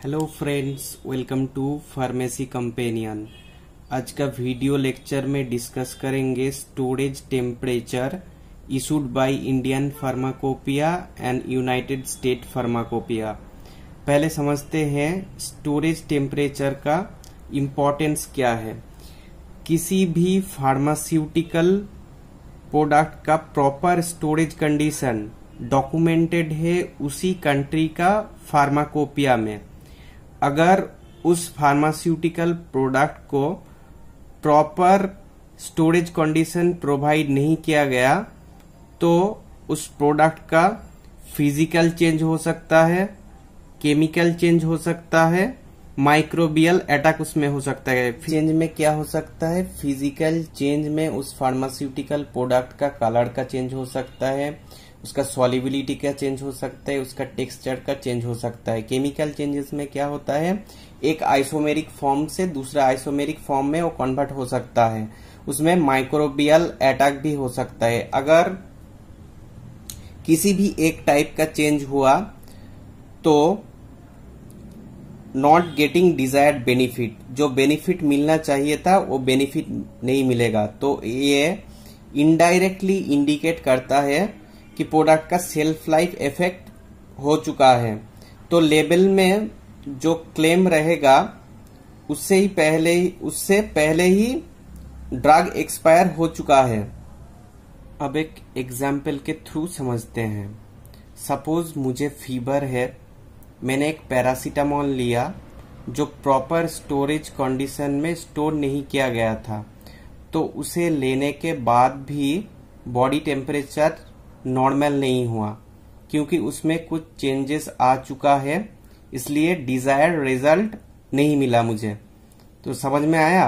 Hello friends, welcome to pharmacy companion. आज का video lecture में डिस्कस करेंगे storage temperature issued by Indian pharmacopoeia and United state pharmacopoeia. पहले समझते हैं स्टोरेज टेम्परेचर का इम्पोर्टेंस क्या है। किसी भी फार्मास्यूटिकल प्रोडक्ट का प्रॉपर स्टोरेज कंडीशन डॉक्यूमेंटेड है उसी कंट्री का फार्माकोपिया में। अगर उस फार्मास्यूटिकल प्रोडक्ट को प्रॉपर स्टोरेज कंडीशन प्रोवाइड नहीं किया गया तो उस प्रोडक्ट का फिजिकल चेंज हो सकता है, केमिकल चेंज हो सकता है, माइक्रोबियल अटैक उसमें हो सकता है। चेंज में क्या हो सकता है? फिजिकल चेंज में उस फार्मास्यूटिकल प्रोडक्ट का कलर का चेंज हो सकता है, उसका सॉल्युबिलिटी का चेंज हो सकता है, उसका टेक्सचर का चेंज हो सकता है। केमिकल चेंजेस में क्या होता है? एक आइसोमेरिक फॉर्म से दूसरा आइसोमेरिक फॉर्म में वो कन्वर्ट हो सकता है, उसमें माइक्रोबियल अटैक भी हो सकता है। अगर किसी भी एक टाइप का चेंज हुआ तो नॉट गेटिंग डिजायर्ड बेनिफिट, जो बेनिफिट मिलना चाहिए था वो बेनिफिट नहीं मिलेगा। तो ये इनडायरेक्टली इंडिकेट करता है कि प्रोडक्ट का सेल्फ लाइफ इफेक्ट हो चुका है। तो लेबल में जो क्लेम रहेगा उससे पहले ही ड्रग एक्सपायर हो चुका है। अब एक एग्जाम्पल के थ्रू समझते हैं। सपोज मुझे फीवर है, मैंने एक पैरासीटामोल लिया जो प्रॉपर स्टोरेज कंडीशन में स्टोर नहीं किया गया था, तो उसे लेने के बाद भी बॉडी टेम्परेचर नॉर्मल नहीं हुआ क्योंकि उसमें कुछ चेंजेस आ चुका है, इसलिए डिजायर्ड रिजल्ट नहीं मिला मुझे। तो समझ में आया?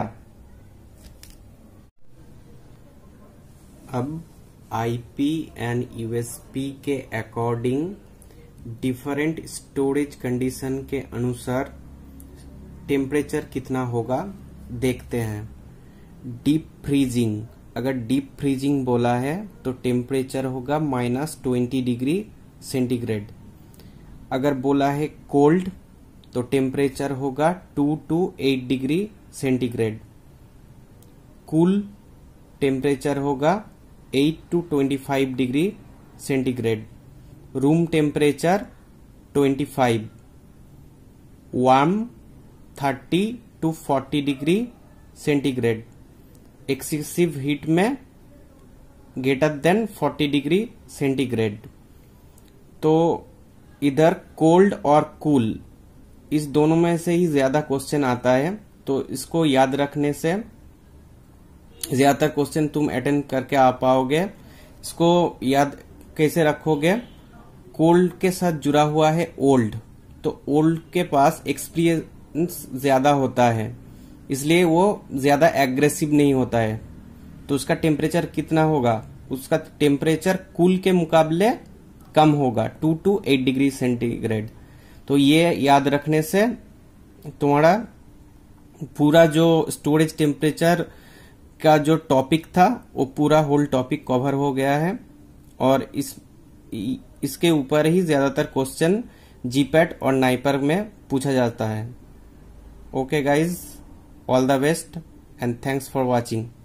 अब आईपी एंड यूएसपी के अकॉर्डिंग डिफरेंट स्टोरेज कंडीशन के अनुसार टेम्परेचर कितना होगा देखते हैं। डीप फ्रीजिंग, अगर डीप फ्रीजिंग बोला है तो टेम्परेचर होगा -20 डिग्री सेंटीग्रेड। अगर बोला है कोल्ड तो टेम्परेचर होगा 2 to 8 degree centigrade. Cool temperature होगा 8 to 25 degree centigrade. Room temperature 25। Warm 30 to 40 degree centigrade. Excessive heat में ग्रेटर देन 40 डिग्री सेंटीग्रेड। तो इधर कोल्ड और कूल इस दोनों में से ही ज्यादा क्वेश्चन आता है, तो इसको याद रखने से ज्यादातर क्वेश्चन तुम अटेंड करके आ पाओगे। इसको याद कैसे रखोगे? कोल्ड के साथ जुड़ा हुआ है ओल्ड, तो ओल्ड के पास एक्सपीरियंस ज्यादा होता है, इसलिए वो ज्यादा एग्रेसिव नहीं होता है। तो उसका टेम्परेचर कितना होगा? उसका टेम्परेचर कूल के मुकाबले कम होगा, 2 to 8 डिग्री सेंटीग्रेड। तो ये याद रखने से तुम्हारा पूरा जो स्टोरेज टेम्परेचर का जो टॉपिक था वो पूरा होल टॉपिक कवर हो गया है, और इसके ऊपर ही ज्यादातर क्वेश्चन जीपैट और नाइपर में पूछा जाता है। Okay guys, all the best and thanks for watching.